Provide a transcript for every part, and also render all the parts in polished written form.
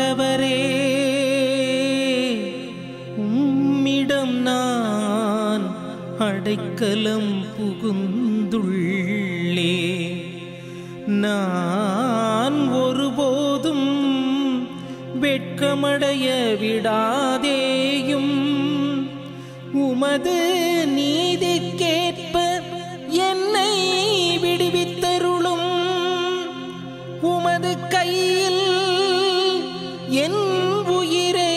ஆண்டவரே, உம்மிடம் நான் அடைக்கலம் புகுந்துள்ளே. நான் ஒருபோதும் வெட்கமடைய விடாதேயும். உமது நீதிக்கேற்ப என்னை விடுவித்தருளும். உமது கையில் என் உயிரை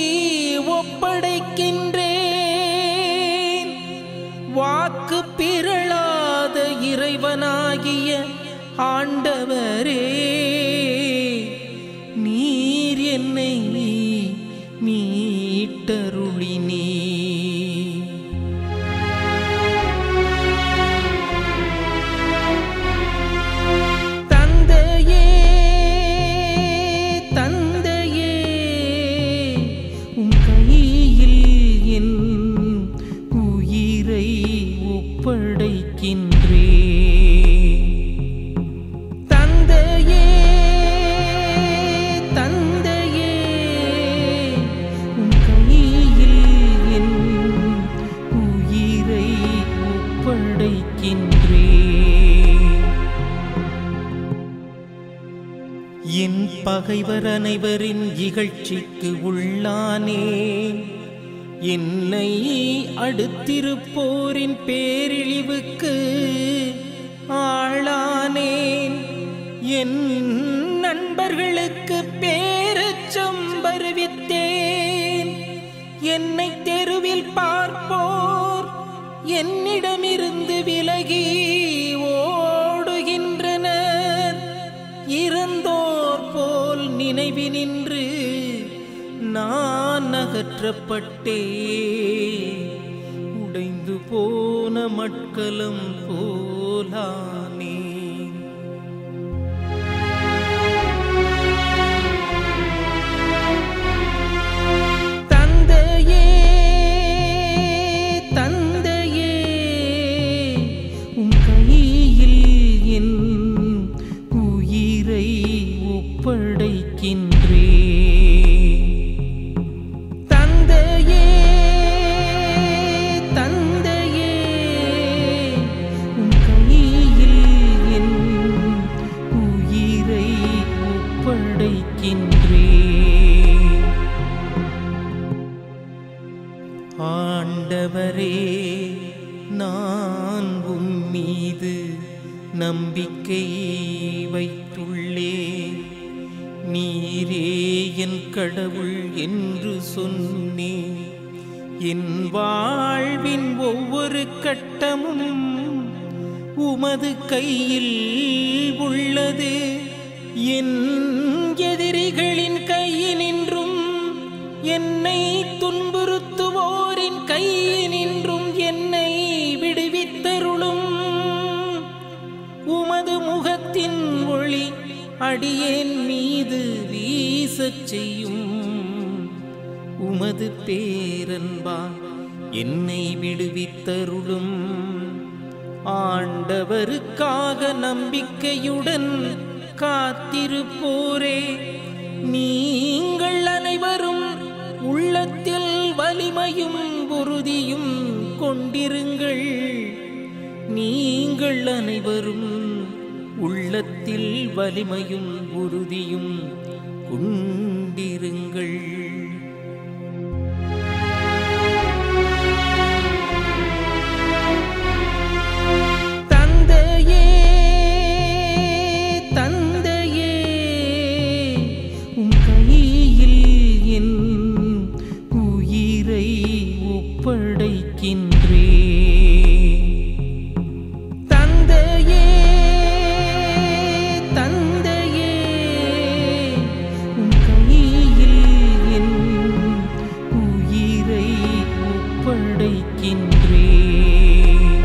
ஒப்படைக்கின்றேன். வாக்கு பிறழாத இறைவனாகிய ஆண்டவரே, நீர் என்னை மீட்டருளினீ. தந்தையே, தந்தையே, உம் கையில் என் உயிரை ஒப்படைக்கின்றேன். என் பகைவர் அனைவரின் இகழ்ச்சிக்கு உள்ளானே. என்னை அடுத்திருப்போரின் பேரிழிவுக்கு ஆளானேன். என் நண்பர்களுக்கு பேரச்சம் வருவித்தேன். என்னை தெருவில் பார்ப்போர் என்னிடமிருந்து விலகி ஓடுகின்றனர். இறந்தோர் போல் நினைவினின்று நான் அகற்றப்பட்டே. உடைந்து போன மட்கலம் போலானே. தந்தையே, தந்தையே, உம் கையில் என் உயிரை ஒப்படைக்கின்றேன். ஆண்டவரே, நான் உம்மீது நம்பிக்கை வைத்துள்ளேன். நீரே என் கடவுள் என்று சொன்னேன். என் வாழ்வின் ஒவ்வொரு கட்டமும் உமது கையில் உள்ளது. என் எதிரிகளின் கையினின்றும் என்னை துன்புறுத்துவோரின் கையினின்றும் என்னை விடுவித்தருளும். உமது முகத்தின் ஒளி அடியேன் மீது வீசச் செய்யும். உமது பேரன்பால் என்னை விடுவித்தருளும். ஆண்டவருக்காக நம்பிக்கையுடன் காத்திருப்போரே, நீங்கள் அனைவரும் உள்ளத்தில் வலிமையும் உறுதியும் கொண்டிருங்கள். நீங்கள் அனைவரும் உள்ளத்தில் வலிமையும் உறுதியும் கொண்டிருங்கள். தந்தையே, தந்தையே, உம் கையில் என் உயிரை ஒப்படைக்கின்றேன். தந்தையே, தந்தையே, உம் கையில் என் உயிரை ஒப்படைக்கின்றேன்.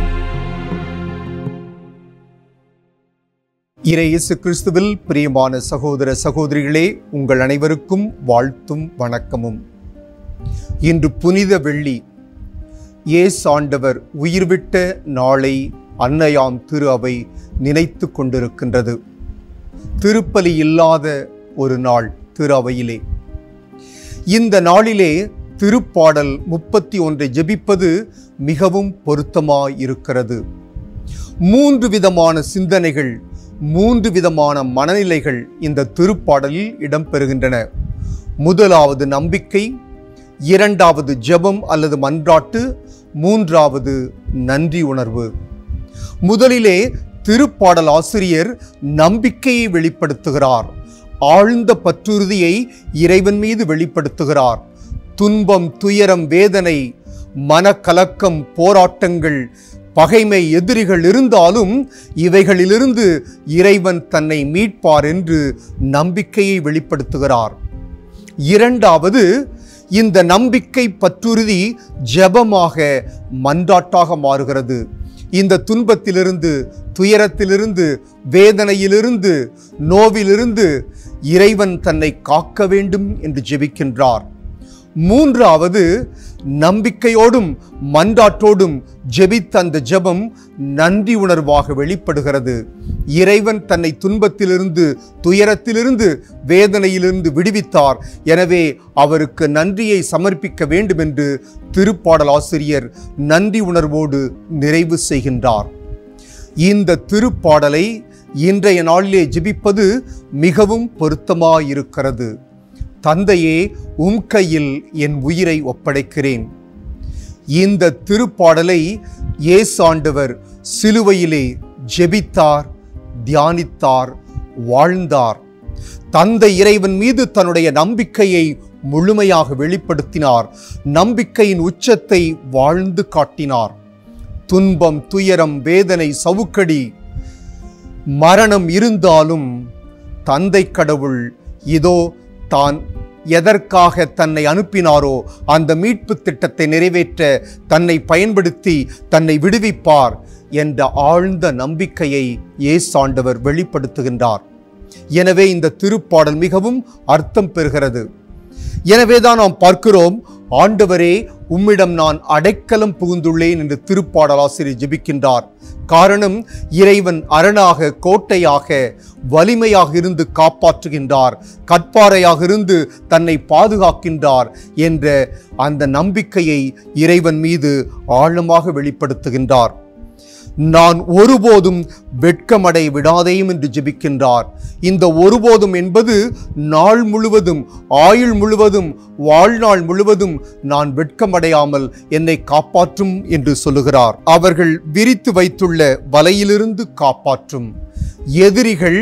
இறை இயேசு கிறிஸ்துவில் பிரியமான சகோதர சகோதரிகளே, உங்கள் அனைவருக்கும் வாழ்த்தும் வணக்கமும். இன்று புனித வெள்ளி. இயேசு ஆண்டவர் உயிர்விட்ட நாளை அன்னையாம் திரு அவை நினைத்து கொண்டிருக்கின்றது. திருப்பலி இல்லாத ஒரு நாள் திரு அவையிலே. இந்த நாளிலே திருப்பாடல் 31 ஜெபிப்பது மிகவும் பொருத்தமாயிருக்கிறது. 3 விதமான சிந்தனைகள், 3 விதமான மனநிலைகள் இந்த திருப்பாடலில் இடம்பெறுகின்றன. முதலாவது நம்பிக்கை, இரண்டாவது ஜெபம் அல்லது மன்றாட்டு, மூன்றாவது நன்றி உணர்வு. முதலிலே திருப்பாடல் ஆசிரியர் நம்பிக்கையை வெளிப்படுத்துகிறார். ஆழ்ந்த பற்றுறுதியை இறைவன் மீது வெளிப்படுத்துகிறார். துன்பம், துயரம், வேதனை, மனக்கலக்கம், போராட்டங்கள், பகைமை, எதிரிகள் இருந்தாலும் இவைகளிலிருந்து இறைவன் தன்னை மீட்பார் என்று நம்பிக்கையை வெளிப்படுத்துகிறார். இரண்டாவது, இந்த நம்பிக்கை பற்றுறுதி ஜெபமாக, மன்றாட்டாக மாறுகிறது. இந்த துன்பத்திலிருந்து, துயரத்திலிருந்து, வேதனையிலிருந்து, நோவிலிருந்து இறைவன் தன்னை காக்க வேண்டும் என்று ஜெபிக்கின்றார். மூன்றாவது, நம்பிக்கையோடும் மன்றாட்டோடும் ஜெபித்த அந்த ஜெபம் நன்றி உணர்வாக வெளிப்படுகிறது. இறைவன் தன்னை துன்பத்திலிருந்து, துயரத்திலிருந்து, வேதனையிலிருந்து விடுவித்தார். எனவே அவருக்கு நன்றியை சமர்ப்பிக்க வேண்டும் என்று திருப்பாடல் ஆசிரியர் நன்றி உணர்வோடு நிறைவு செய்கின்றார். இந்த திருப்பாடலை இன்றைய நாளிலே ஜெபிப்பது மிகவும் பொருத்தமாயிருக்கிறது. தந்தையே, உம் கையில் என் உயிரை ஒப்படைக்கிறேன். இந்த திருப்பாடலை இயேசு ஆண்டவர் சிலுவையிலே ஜெபித்தார், தியானித்தார், வாழ்ந்தார். தந்தை இறைவன் மீது தன்னுடைய நம்பிக்கையை முழுமையாக வெளிப்படுத்தினார். நம்பிக்கையின் உச்சத்தை வாழ்ந்து காட்டினார். துன்பம், துயரம், வேதனை, சவுக்கடி, மரணம் இருந்தாலும் தந்தை கடவுள் இதோ தான் எதற்காக தன்னை அனுப்பினாரோ அந்த மீட்பு திட்டத்தை நிறைவேற்ற தன்னை பயன்படுத்தி தன்னை விடுவிப்பார் என்ற ஆழ்ந்த நம்பிக்கையை இயேசு ஆண்டவர் வெளிப்படுத்துகின்றார். எனவே இந்த திருப்பாடல் மிகவும் அர்த்தம் பெறுகிறது. எனவேதான் நாம் பார்க்கிறோம், ஆண்டவரே, உம்மிடம் நான் அடைக்கலம் புகுந்துள்ளேன் என்று திருப்பாடல் ஆசிரியர் ஜெபிக்கின்றார். காரணம், இறைவன் அரணாக, கோட்டையாக, வலிமையாக இருந்து காப்பாற்றுகின்றார், கற்பாறையாக இருந்து தன்னை பாதுகாக்கின்றார் என்ற அந்த நம்பிக்கையை இறைவன் மீது ஆழமாக வெளிப்படுத்துகின்றார். நான் ஒருபோதும் வெட்கமடை விடாதேயும் என்று ஜெபிக்கின்றார். இந்த ஒருபோதும் என்பது நாள் முழுவதும், ஆயுள் முழுவதும், வாழ்நாள் முழுவதும் நான் வெட்கமடையாமல் என்னை காப்பாற்றும் என்று சொல்லுகிறார். அவர்கள் விரித்து வைத்துள்ள வலையிலிருந்து காப்பாற்றும். எதிரிகள்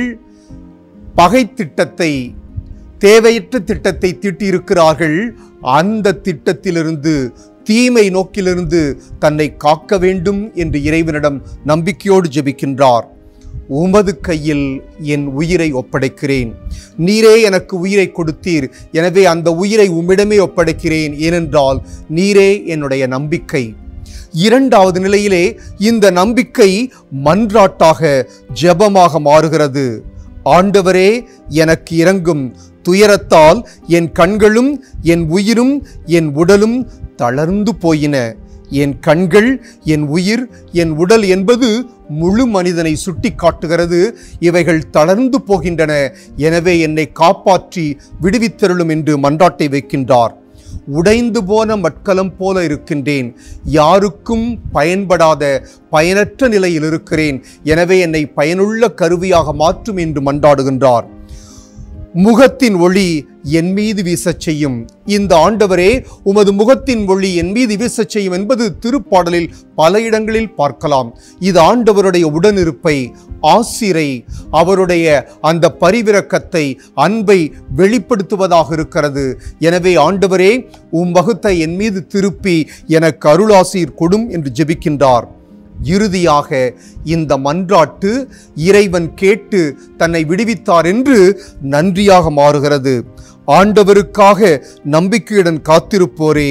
பகை திட்டத்தை, தேவையற்ற திட்டத்தை தீட்டியிருக்கிறார்கள். அந்த திட்டத்திலிருந்து, தீமை நோக்கிலிருந்து தன்னை காக்க வேண்டும் என்று இறைவனிடம் நம்பிக்கையோடு ஜெபிக்கின்றார். உமது கையில் என் உயிரை ஒப்படைக்கிறேன். நீரே எனக்கு உயிரை கொடுத்தீர். எனவே அந்த உயிரை உம்மிடமே ஒப்படைக்கிறேன். ஏனென்றால் நீரே என்னுடைய நம்பிக்கை. இரண்டாவது நிலையிலே இந்த நம்பிக்கை மன்றாட்டாக, ஜெபமாக மாறுகிறது. ஆண்டவரே, எனக்கு இரங்கும். துயரத்தால் என் கண்களும் என் உயிரும் என் உடலும் தளர்ந்து போயின. என் கண்கள், என் உயிர், என் உடல் என்பது முழு மனிதனை சுட்டி காட்டுகிறது. இவைகள் தளர்ந்து போகின்றன. எனவே என்னை காப்பாற்றி விடுவித்தருளும் என்று மன்றாட்டை வைக்கின்றார். உடைந்து போன மட்கலம் போல இருக்கின்றேன். யாருக்கும் பயன்படாத, பயனற்ற நிலையில் இருக்கிறேன். எனவே என்னை பயனுள்ள கருவியாக மாற்றும் என்று மன்றாடுகின்றார். முகத்தின் ஒளி என் மீது வீசச் செய்யும். இந்த ஆண்டவரே, உமது முகத்தின் ஒளி என் மீது வீசச் செய்யும் என்பது திருப்பாடலில் பல இடங்களில் பார்க்கலாம். இது ஆண்டவருடைய உடனிருப்பை, ஆசிரை, அவருடைய அந்த பரிவிரக்கத்தை, அன்பை வெளிப்படுத்துவதாக இருக்கிறது. எனவே ஆண்டவரே, உம் முகத்தை என் மீது திருப்பி எனக்கு அருளாசீர் கொடும் என்று ஜெபிக்கின்றார். இறுதியாக இந்த மன்றாட்டு இறைவன் கேட்டு தன்னை விடுவித்தார் என்று நன்றியாக மாறுகிறது. ஆண்டவருக்காக நம்பிக்கையுடன் காத்திருப்போரே,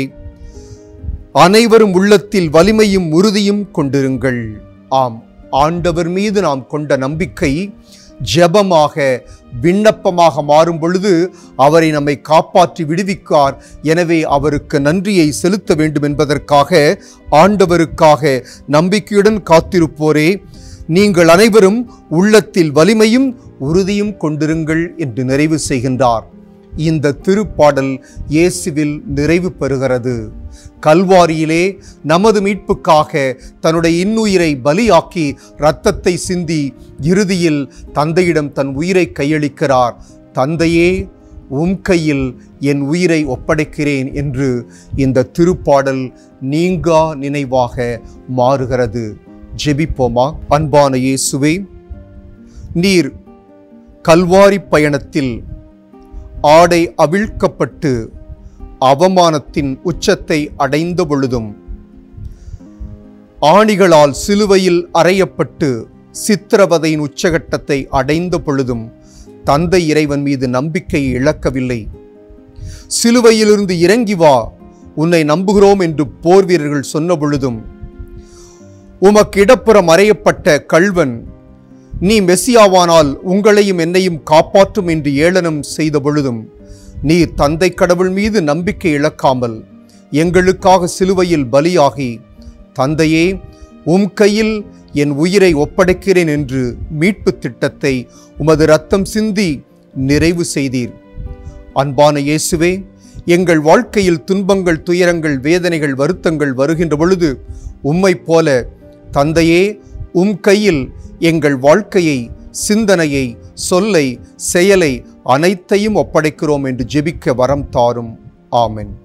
அனைவரும் உள்ளத்தில் வலிமையும் உறுதியும் கொண்டிருங்கள். ஆம், ஆண்டவர் மீது நாம் கொண்ட நம்பிக்கை ஜெபமாக, விண்ணப்பமாக மாறும் பொழுது அவரை நம்மை காப்பாற்றி விடுவிக்கார். எனவே அவருக்கு நன்றியை செலுத்த வேண்டும் என்பதற்காக ஆண்டவருக்காக நம்பிக்கையுடன் காத்திருப்போரே, நீங்கள் அனைவரும் உள்ளத்தில் வலிமையும் உறுதியும் கொண்டிருங்கள் என்று நிறைவு செய்கின்றார். இந்த திருப்பாடல் இயேசுவில் நிறைவு பெறுகிறது. கல்வாரியிலே நமது மீட்புக்காக தன்னுடைய இன்னுயிரை பலியாக்கி இரத்தத்தை சிந்தி இறுதியில் தந்தையிடம் தன் உயிரை கையளிக்கிறார். தந்தையே, உம் கையில் என் உயிரை ஒப்படைக்கிறேன் என்று இந்த திருப்பாடல் நீங்கா நினைவாக மாறுகிறது. ஜெபிப்போமா. அன்பான இயேசுவே, நீர் கல்வாரி பயணத்தில் ஆடை அவிழ்க்கப்பட்டு அவமானத்தின் உச்சத்தை அடைந்த பொழுதும், ஆணிகளால் சிலுவையில் அறையப்பட்டு சித்திரவதையின் உச்சகட்டத்தை அடைந்த பொழுதும் தந்தை இறைவன் மீது நம்பிக்கையை இழக்கவில்லை. சிலுவையிலிருந்து இறங்கி வா, உன்னை நம்புகிறோம் என்று போர் வீரர்கள் சொன்ன பொழுதும், உமக்கு இடப்புறம் அறையப்பட்ட கள்வன், நீ மெசியாவானால் உங்களையும் என்னையும் காப்பாற்றும் என்று ஏளனம் செய்த பொழுதும் நீர் தந்தை கடவுள் மீது நம்பிக்கை இழக்காமல் எங்களுக்காக சிலுவையில் பலியாகி, தந்தையே, உம் கையில் என் உயிரை ஒப்படைக்கிறேன் என்று மீட்பு திட்டத்தை உமது இரத்தம் சிந்தி நிறைவு செய்தீர். அன்பான இயேசுவே, எங்கள் வாழ்க்கையில் துன்பங்கள், துயரங்கள், வேதனைகள், வருத்தங்கள் வருகின்ற பொழுது உம்மை போல தந்தையே, உம் கையில் எங்கள் வாழ்க்கையை, சிந்தனையை, சொல்லை, செயலை அனைத்தையும் ஒப்படைக்கிறோம் என்று ஜெபிக்க வரம் தாரும். ஆமென்.